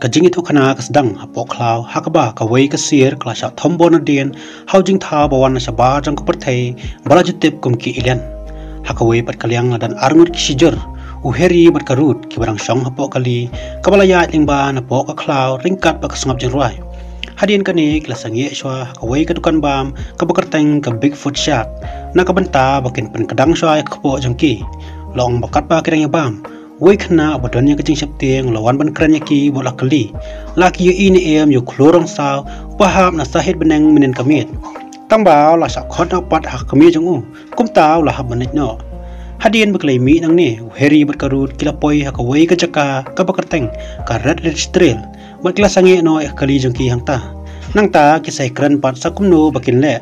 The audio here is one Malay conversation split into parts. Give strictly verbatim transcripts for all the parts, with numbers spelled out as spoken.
ka jing itu kana ka sedang apok klau hakaba ka wei ka sir kla sha thombo na dien hau jing tha bawan na saba jang ka pyrthei bala jutip kum ki ilian haka wei pat kaliang dan arngut ki sijur uheri bat karut ki barang shong apok kali kabala ya lingba na pok ka klau ringkat ba ka sngap jing ruai hadien kani kla sangi shwa ka wei ka dukan bam ka bakarteng ka bigfoot shark na ka banta bakin pen kadang shwa ka po jang ki long bakat ba kirang ya bam wei khna badonnya ka jing sap tieng lawan ban kran ki bola kali laki yu ini em yu klorong saw paham na sahid beneng menen kamit tambao la sa khot na pat ha kami jong u kum taw la hab manit no hadien baklai mi nang ni heri bat karut kila poi ha ka wei ka jaka ka bakarteng ka red red trail bat kila sangi no e kali jong ki hang ta nang ta ki sai kran pat sakum no bakin le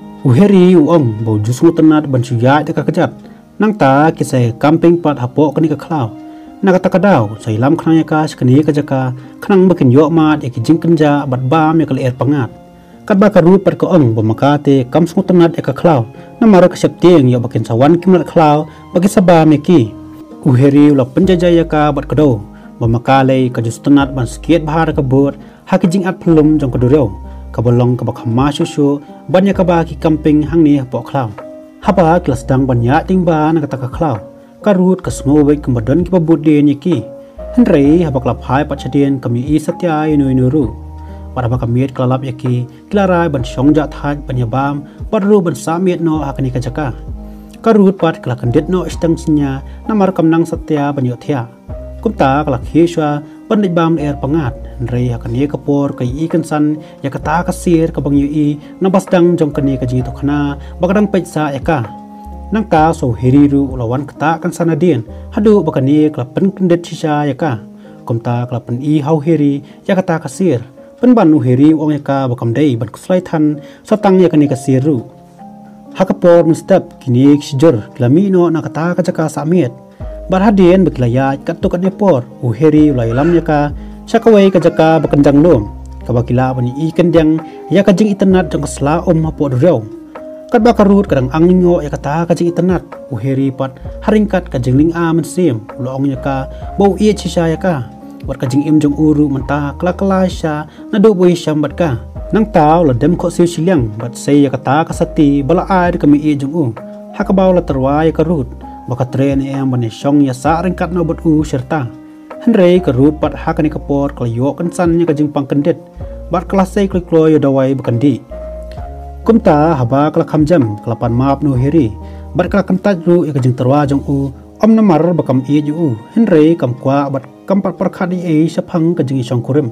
u heri u ong bo jusu tanat ban suya de ka kajat nang ta ki sai camping pat hapo kani ka klau nakata kadau sai lam khnang ya ka skani ka jaka khnang bakin yo ma de ki jingkenja bat bam ya kal er pangat katba ka rut pat ko ong bomakate kam smutanat e ka klau namara ka septieng yo bakin sawan kimlat klau bagi saba me ki uheri la penjajaya ka bat kado bomakale ka justanat ban skiet bahar ka bot ha ki jing at Phlim jong ka dureu ka bolong ka bakhama shushu banya ka ba ki camping hang ni po klau haba kelas dang banya tingba nakata ka klau karut ka smowe kemadon ki pabut de ni ki henrei habak lap hai pachadien kami i satya inu inuru pada ba kamiet klalap yaki klarai ban shongja thaj banyabam parru ban samiet no akani ka jaka karut pat kala kandet no istang sinya namar kamnang satya banyo thia kumta kala khishwa pandit bam er pangat henrei akani ka por kai i kansan yakata ka sir ka bangyu i nabasdang jong kani ka ji to khana bakadang pecha eka nang ta so heriru lawan kata kan sanadien hadu bakani klapen kendet sisa yaka komta klapen i hau heri yakata kasir penban nu heri ong yaka bakam dei ban kuslai than satang yakani kasiru hakapor mustap kini sijur klami no nakata ka jaka samiet barhadien baklaya katu kan epor u heri lailam yaka sakawai ka jaka bakanjang lom kabakila bani i kendang yaka jing internet jang sla om hapo reu katba karut kadang angningo ya kata ka jing internet uheri pat haringkat ka jingling a Mynsiem loong ya ka bau ie chisha ya ka wat ka jing im jong uru menta kla kla sha na do boi shambat ka nang taw la dem ko siu Shillong bat sei ya kata ka sati bala ai ka mi ie jong u hakabaw la terwa ya karut baka tren em bani shong ya sa ringkat no bat u serta henrei karut pat hakani kapor klayo kan san ya ka jing pangkendet bat kelas sei klo yo dawai bakandi kumta haba kala khamjam kalapan map no heri bat kala kantaj ru ek jing terwa jong u om namar bakam e ju u henrei kam kwa bat kam pat parkhadi e saphang ka jing song kurim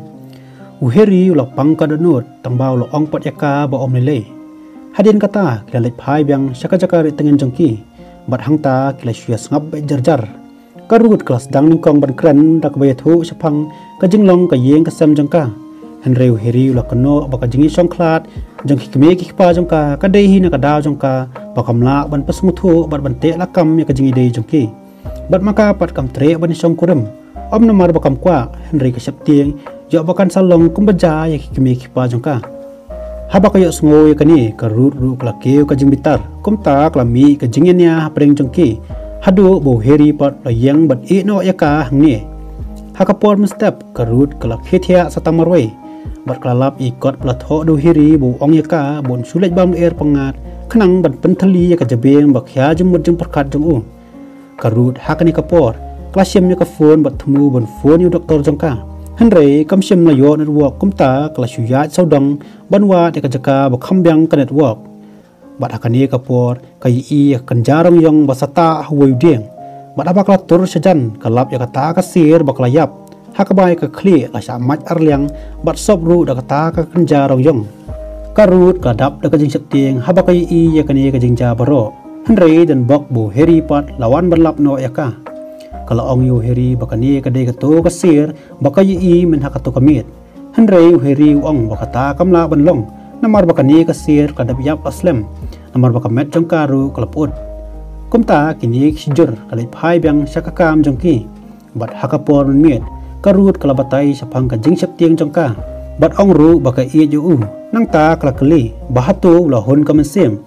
u heri lo pang ka donut tangbaw lo ong pat yaka ba om lele hadin kata kala lek phai byang saka jaka ri tengen jong ki bat hangta kila syas ngap be jarjar karut kelas dang ning kong ban kran dak be thu saphang ka jing long ka yeng ka sam jong ka henrei u heri lo kano baka jing song klat jong ki keme ki pa jong ka kadai hi na ka daw jong ka pakamla ban pasmuthu bat ban te lakam ya ka jingide jong ki bat maka pat kam tre ban song kurim om namar bakam kwa henrei ka septieng yo bakan salong kumbaja ya ki keme ki pa jong ka haba ka yo sngo ya kani ka rut ru kla keu ka jing bitar kumta klami ka jingenya preng jong ki hadu bo heri pat la yang bat e no ya ka hangni hakapor mustap ka rut kla khethia satamarwei bat klalap ikot platho do hiri bu ong yaka bon sulet bam er pangat khnang ban penthali ya ka jabeng bakhya jumut jung perkat jung u karut hakani kapor klasim ya ka phone bat thmu bon phone yu doktor jongka henrei kamsim na yo network kumta klasuya saudang banwa de ka jaka bakham byang ka network bat hakani kapor kai i kanjarong yong basata hwoi ding bat abakla tur sajan kalap ya kata ka sir baklayap hakabai ka kli la sa mat arliang bat sob ru da kata ka kenja rong yong karut kadap da ka jing septieng habakai i ya kani ka jingja baro henrei dan bok bu heri pat lawan berlap no ya ka kala ong yu heri bakani ka de ka to ka sir bakai i men hakato kamit henrei u heri ong bakata kamla ban long namar bakani ka sir kadap yap aslam namar bakamet jong karu kalaput kumta kini sijur kalai phai byang sakakam jong ki bat hakapor men miet karut kala batai saphang ka jing septieng jongka bat ong ru baka ie ju u nang ta kala kali bahatu la hon ka Mynsiem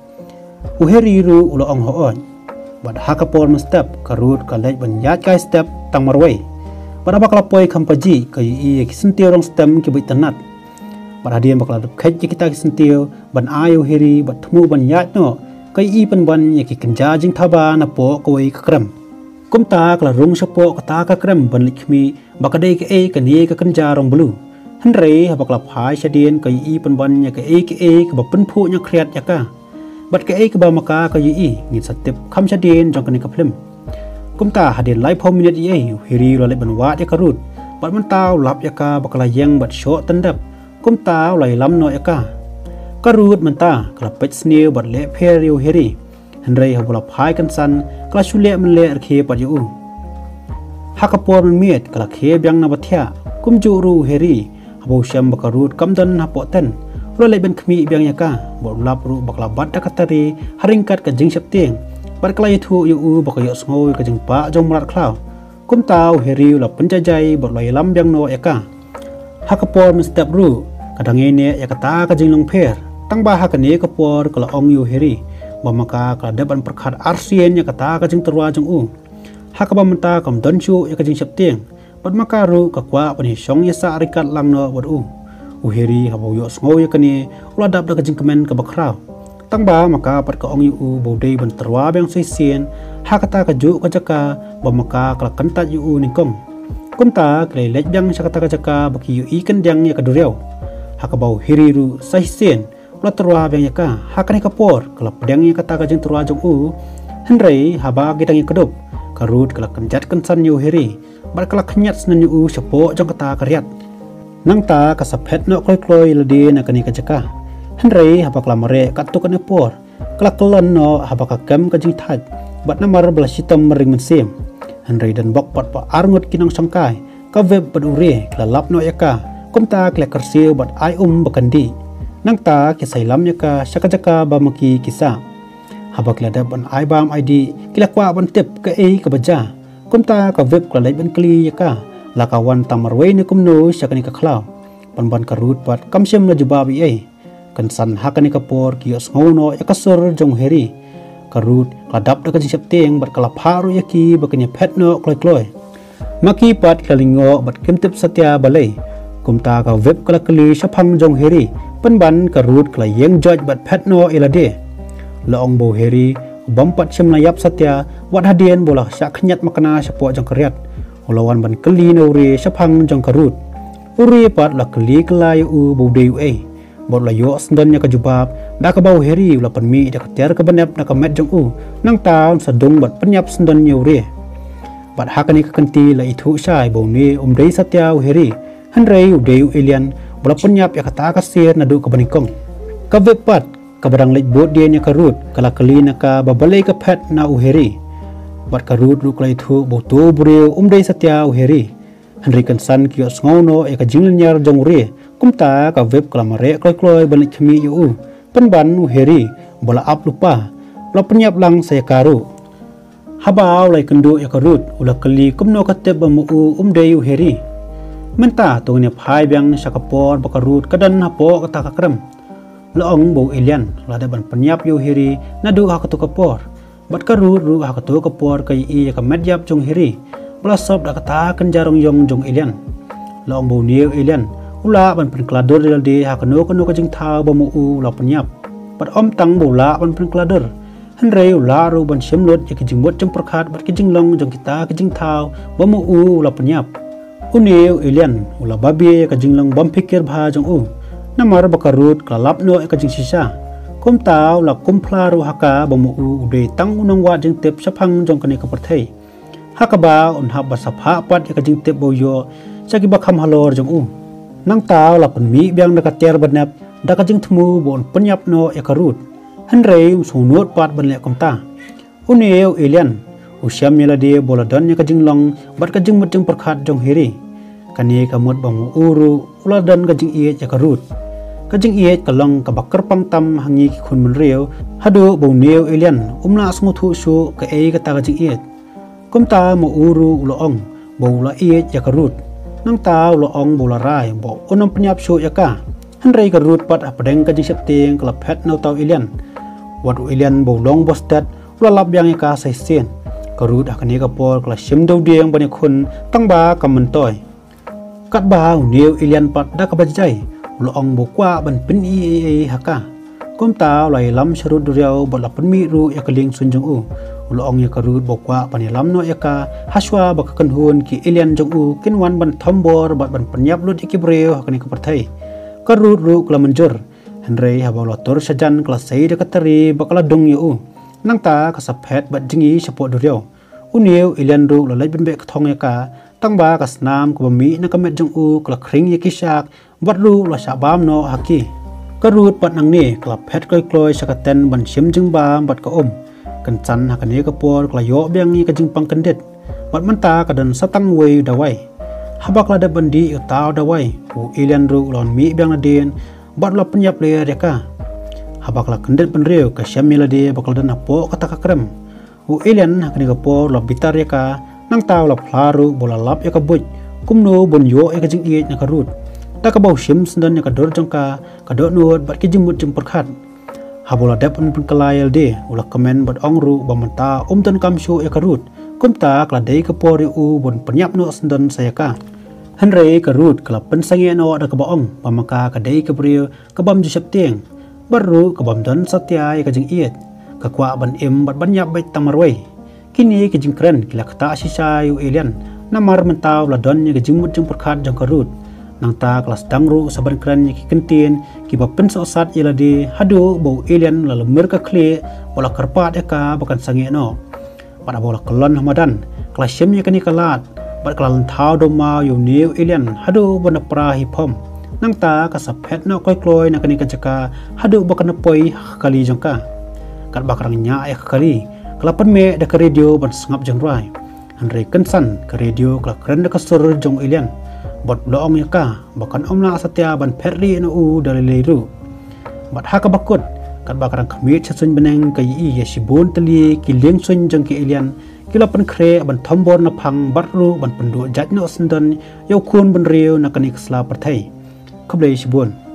u heri ru ulo ong ho on bat hakapor step karut ka lej ban yat kai step tang marwei pada bakal poi kampaji ke i kisentiu rong stem ke bitanat pada hadian bakal adap khet kita kisentiu ban ayu heri bat thmu ban yat no ke i pan ban ye ki kenja jing thaba na po ko i kram kum ta kala rung sapo ka ta ka kram ban likmi bakadai ke e ka ni ka kenja rong blu han re bakal phai chadien ke i pan ban ye ke e ke e ka ban phu nya khriat ya ka bat ke e ka ba maka ka i ni satip kham chadien jong ka ni ka phlim kum ta hadin lai pho minute ye hiri lo le ban wa ya karut bat man taw lap ya ka bakala yang bat sho tandap kum taw lai lam no ya ka karut man ta kala pet sneu bat le pher yu hiri han re ha bula phai kan san kala chule man le ar khe pat yu hakapor man miet kala khe byang na bathya kum ju ru hiri habo sham bakarut kamdan ha po ten lo le ben khmi byang ya ka bol lap ru bakala bat ta katari haringkat ka jing sap teng bar kalai thu yu u bakayo ngoi ka jing pa jong marat khlaw kum taw heri la penjajai bor lai lam byang no eka hakapor min step ru kadang ene ya kata ka jing long pher tang ba hakane kapor kala ong yu heri ba maka ka deban perkhat arsien ya kata ka jing terwa jong u hakaba menta kam don chu ya ka jing sap teng bat maka ru ka kwa pani song ya sa rikat lang no bor u u heri habo yo ngoi ya kani ula dap da ka jing kemen ka bakraw tang ba maka pat ka ong yu bo dei ban terwa bang sei sien ha kata ka ju ka jaka ba maka kala kantat yu ni kong kum ta klei lej bang sa kata ka jaka ba ki yu i kan dang ya ka dureu ha ka bau hiriru sei sien la terwa bang ya ka ha ka ni ka por kala pedang ya kata ka jeng terwa jong u han rei ha ba gi dang ya kedop ka rut kala kanjat kan san yu hiri bar kala khnyat snan yu chapo jong kata ka riat nang ta ka saphet no kloi kloi la de na ka ni ka jaka Henry habak lamare katuk ne por kelak kelan no habak kam ka jing thaj bat namar bala sitam mering Mynsiem Henry dan bok pat pa arngut kinang sangkai ka web badure klalap no yaka kumta klek kersiu bat ai um bakandi nang ta ke sailam yaka sakajaka ba maki kisa habak lada ban ai bam id kilakwa ban tip ka e ka baja kumta ka web klalai ban kli yaka lakawan tamarwe ne kumno sakani ka khlaw pan ban karut pat kamsem na jubabi e kan san hakani kapor kios ngono ya kasur jong heri karut kadap da kan sip teng bat kala pharu yaki bakanya phetno kloi kloi maki pat kalingo bat kimtip satya balai kumta ka web kala kali saphang jong heri panban karut kala yeng joj bat phetno elade laong bo heri bampat simna yap satya wat hadien bola sak khnyat makna sapo jong kriat olawan ban kali no re saphang jong karut uri pat la kali kala yu bo deu e bot la yo sendan nya ka jubab da ka bau heri la panmi da ka ter ka banep da ka met jong u nang taun sadung bat penyap sendan nya ure bat hakani ka kanti la ithu sai bo ni um dei satya u heri han rei u dei u elian bola penyap ya ka ta ka sir na du ka banikong ka vepat ka barang lej bot dia nya ka rut kala kali na ka babalai ka phet na u heri bat ka rut ru klai thu bo to bure um dei satya u heri Henry kan san kios ngono e ka jinglnyar jong ure kumta ka web klamare kloi kloi balik khmi yu penban u heri bola ap lupa la penyap lang saya karu habau lai kendu ya karut ula kali kumno katep bamu u umdei u heri menta to ne phai byang sakapor bakarut kadan hapo kata kakram laong bo elian la da ban penyap yu heri nadu ha katu kapor bat karut ru ha katu kapor kai i ka medyap jong heri Belasop dah kata kenjarong yong jong elian, laong bau niu elian, ula ban penklador di hak keno keno kajing tau bamu u la penyap, bat om tang bola ban penklador, henrei ula ru ban semlot ya kajing buat jeng perkat bat kajing long jong kita kajing tau bamu u la penyap, uniu elian ula babi ya kajing long bam pikir bah jong u, namar bakarut kelalap no ya kajing sisa, kum tau la kumpla ru haka bamu u ude tang unong wat jeng tip sapang jong kene pyrthei. Hakaba on hab basapha pat ya kajing tep boyo sagi bakham halor jong u nang taw la penmi byang da kater banap da kajing thmu bon penyap no ya karut henrei sunut pat ban le komta uneu elian usyam yala de boladon ya kajing long bat kajing mutjing perkhat jong heri kani kamut bang uru uladan kajing iet ya karut kajing iet kalong ka bakar pangtam hangi ki khun menreu hadu boneu elian umla smuthu su ka e ka ta kajing iet kumta mo uru uloong bola iet ya karut nang ta uloong bola rai bo onom penyap su ya ka henrei karut pat apdeng ka jing septeng klap het no taw elian wadu elian bo long bostat ula lap yang ya ka sai sen Karut akan ia kapor kelas sim dau diang banyak kun tang ba kamentoi. Katba uniu ilian pat dah kabajai. Ulang bokwa ban pen i haka. Kum tau lai lam sharut duriau bat la penmi ru ya keling sunjung u. Ulang ya karut bokwa pan lam no ya ka haswa bakakan hun ki ilian jong u kin wan ban thambor bat ban penyap lut iki breu hakani kaperthai. Karut ru kala menjur. Henry habau lotor sajan kelas sei dekat teri bakala dong yu. Nang ta kasaphet bat jingi sapot duriau. Uniu ilian ru lalai ben bek thong ya ka tang ba kasnam ko bami na kamet jong u kala kring ya kisak bat ru la sabam no haki. Karut pat nang ni kala phet koi kloi sakaten ban sim jing bam bat ka om. Kencan hakani kapor kala yo biang ni ka jing pang kendet. Bat menta kadan satang wei dawai. Habak la da bandi yu tau dawai. U ilian ru lon mi biang na den bat la penyap le reka. Habak la kendet penriu ka syam milade bakal dan apo kata kakrem. U ilian hakani kapor la bitar reka nang tau la plaru bola lap ya kabuj. Kumno bon yo ya ka jingieid na karut. Ta ka bau sim sendan ya ka dor jangka ka do nuot bat ki jimut jim perkhat. Habola dapun pun kalayal de ula komen bat ongru bamanta umtan kamshu ya karut. Kumta kala dei kapor u bon penyap no sendan saya ka. Henry karut kala pensangi no ada kebaong pamaka kadai kebriu kebam jusep tiang baru kebam dan shutia ya jingieid kakwa ban im bat banyak bait tamarwei kini ke jingkren kila kata sisa yu ilian namar mentau ladon ya jingmut jing perkhat jang karut nang ta kelas dangru saban kren ya kentien ki bapen sosat ya ladi hadu bau ilian lalu merka kle wala karpat ya ka bakan sangi no pada bola kelon hamadan kelas sim ya kani kalat bat kalan thau doma yu new ilian hadu bona pra hipom nang ta kasaphet no koi kloi na kani kajaka hadu bakana poi kali jangka kat bakrang nya ya kali kalapan me da ka radio ban sangap jangrai Henry kensan ka radio kala kren da kasur jong ilian bot loong ya ka bakan omla satya ban pherri no u dalileiru bat haka bakut kat bakrang khamit chasun beneng kai i ya sibon tali kileng sun jang ki ilian kila pen kre ban thambor na phang batru ban pendu jat no sendan yau kun ban riu na kanik sla pyrthei khablei sibon